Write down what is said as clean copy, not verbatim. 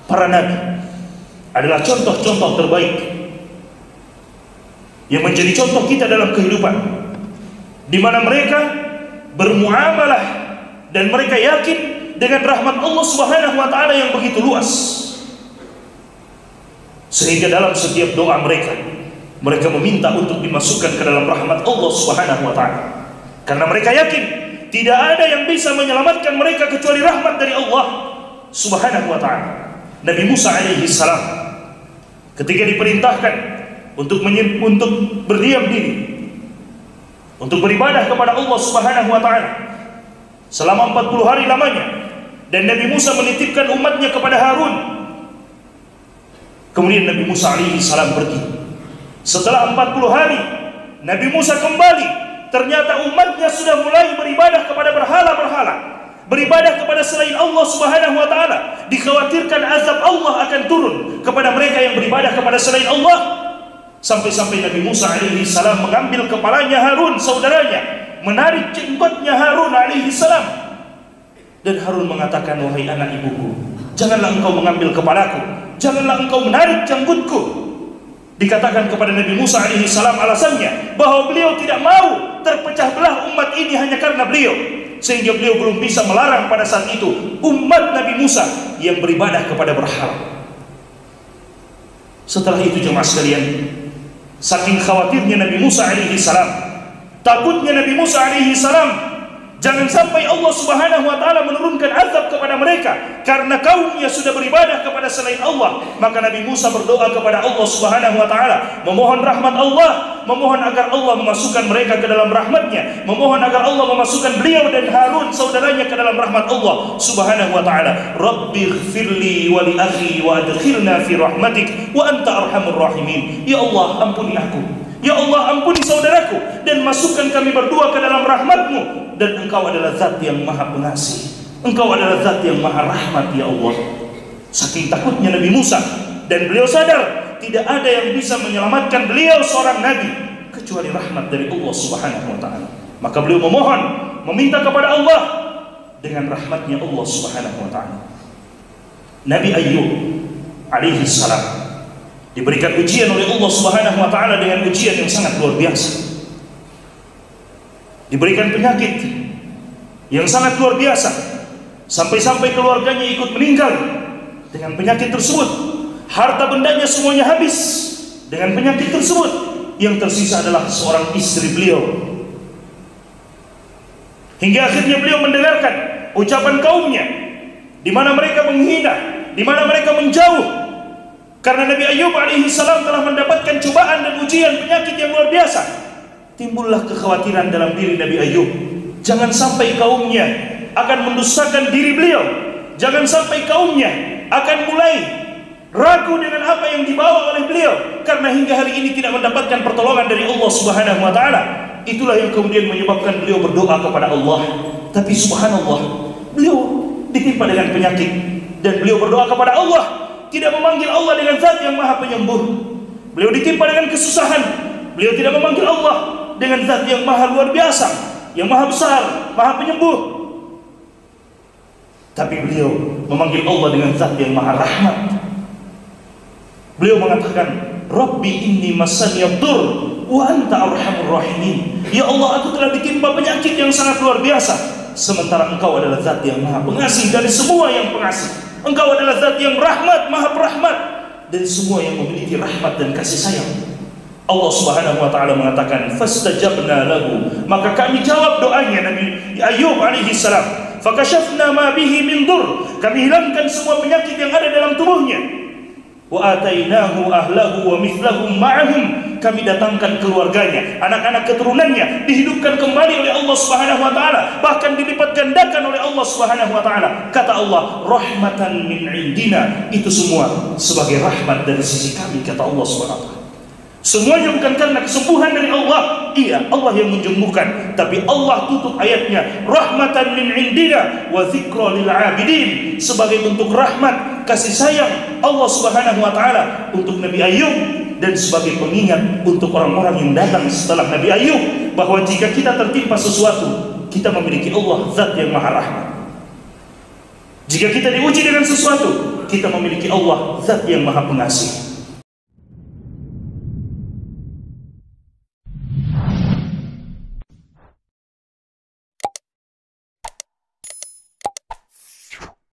para nabi adalah contoh-contoh terbaik yang menjadi contoh kita dalam kehidupan, di mana mereka bermuamalah dan mereka yakin dengan rahmat Allah Subhanahu wa taala yang begitu luas, sehingga dalam setiap doa mereka meminta untuk dimasukkan ke dalam rahmat Allah Subhanahu wa taala, karena mereka yakin tidak ada yang bisa menyelamatkan mereka kecuali rahmat dari Allah Subhanahu wa taala. Nabi Musa alaihi salam ketika diperintahkan untuk berdiam diri, untuk beribadah kepada Allah Subhanahu wa taala selama 40 hari lamanya, dan Nabi Musa menitipkan umatnya kepada Harun. Kemudian Nabi Musa alaihi salam pergi. Setelah 40 hari Nabi Musa kembali, ternyata umatnya sudah mulai beribadah kepada berhala-berhala, beribadah kepada selain Allah Subhanahu wa taala. Dikhawatirkan azab Allah akan turun kepada mereka yang beribadah kepada selain Allah. Sampai-sampai Nabi Musa alaihi salam mengambil kepalanya Harun, saudaranya, menarik jenggotnya Harun alaihi salam. Dan Harun mengatakan, wahai anak ibuku, janganlah engkau mengambil kepalaku, janganlah engkau menarik jenggotku. Dikatakan kepada Nabi Musa alaihi salam alasannya bahwa beliau tidak mau terpecah belah umat ini hanya karena beliau, sehingga beliau belum bisa melarang pada saat itu umat Nabi Musa yang beribadah kepada berhala. Setelah itu jemaah sekalian, saking khawatirnya Nabi Musa alaihi salam, takutnya Nabi Musa alaihi salam jangan sampai Allah Subhanahu wa taala menurunkan azab kepada mereka karena kaumnya sudah beribadah kepada selain Allah, maka Nabi Musa berdoa kepada Allah Subhanahu wa taala, memohon rahmat Allah, memohon agar Allah memasukkan mereka ke dalam rahmatnya, memohon agar Allah memasukkan beliau dan Harun saudaranya ke dalam rahmat Allah Subhanahu wa taala. Rabbighfirli wa li akhi wa adkhilna fi rahmatik wa anta arhamur rahimin. Ya Allah, ampuni aku, ya Allah, ampuni saudaraku, dan masukkan kami berdua ke dalam rahmat-Mu. Dan Engkau adalah zat yang maha pengasih, Engkau adalah zat yang maha rahmat, ya Allah. Saking takutnya Nabi Musa, dan beliau sadar tidak ada yang bisa menyelamatkan beliau seorang nabi kecuali rahmat dari Allah Subhanahu wa taala. Maka beliau memohon, meminta kepada Allah dengan rahmatnya Allah Subhanahu wa taala. Nabi Ayyub alaihi salam diberikan ujian oleh Allah Subhanahu wa taala dengan ujian yang sangat luar biasa. Diberikan penyakit yang sangat luar biasa, sampai-sampai keluarganya ikut meninggal dengan penyakit tersebut. Harta bendanya semuanya habis dengan penyakit tersebut. Yang tersisa adalah seorang istri beliau. Hingga akhirnya beliau mendengarkan ucapan kaumnya, di mana mereka menghina, di mana mereka menjauh. Karena Nabi Ayyub alaihi salam telah mendapatkan cobaan dan ujian penyakit yang luar biasa. Timbullah kekhawatiran dalam diri Nabi Ayyub, jangan sampai kaumnya akan mendustakan diri beliau, jangan sampai kaumnya akan mulai ragu dengan apa yang dibawa oleh beliau, karena hingga hari ini tidak mendapatkan pertolongan dari Allah Subhanahu wa taala. Itulah yang kemudian menyebabkan beliau berdoa kepada Allah. Tapi subhanallah, beliau ditimpa dengan penyakit dan beliau berdoa kepada Allah, tidak memanggil Allah dengan zat yang maha penyembuh. Beliau ditimpa dengan kesusahan, beliau tidak memanggil Allah dengan zat yang maha luar biasa, yang maha besar, maha penyembuh. Tapi beliau memanggil Allah dengan zat yang maha rahmat. Beliau mengatakan, Rabbi inni massaniyadur wa anta arhamur rahimin. Ya Allah, aku telah ditimpa penyakit yang sangat luar biasa, sementara Engkau adalah zat yang maha pengasih dari semua yang pengasih. Engkau adalah zat yang rahmat, maha perahmat, dan semua yang memiliki rahmat dan kasih sayang. Allah Subhanahu wa taala mengatakan, fastajabna lahu, maka kami jawab doanya Nabi Ayyub alaihi salam. Fakashafna ma bihi min dur, kami hilangkan semua penyakit yang ada dalam tubuhnya. Wa atainahu ahlahu wa mithlahum ma'ahum, kami datangkan keluarganya, anak-anak keturunannya dihidupkan kembali oleh Allah Subhanahu wa taala, bahkan dilipat gandakan oleh Allah Subhanahu wa taala. Kata Allah, rahmatan min indina, itu semua sebagai rahmat dari sisi kami, kata Allah Subhanahu wa taala. Semuanya bukan karena kesembuhan dari Allah. Iya, Allah yang menyembuhkan, tapi Allah tutup ayatnya rahmatan min indina wa dzikra lil abidin, sebagai bentuk rahmat, kasih sayang Allah Subhanahu wa taala untuk Nabi Ayyub, dan sebagai pengingat untuk orang-orang yang datang setelah Nabi Ayyub, bahwa jika kita tertimpa sesuatu, kita memiliki Allah zat yang maha rahmat. Jika kita diuji dengan sesuatu, kita memiliki Allah zat yang maha pengasih.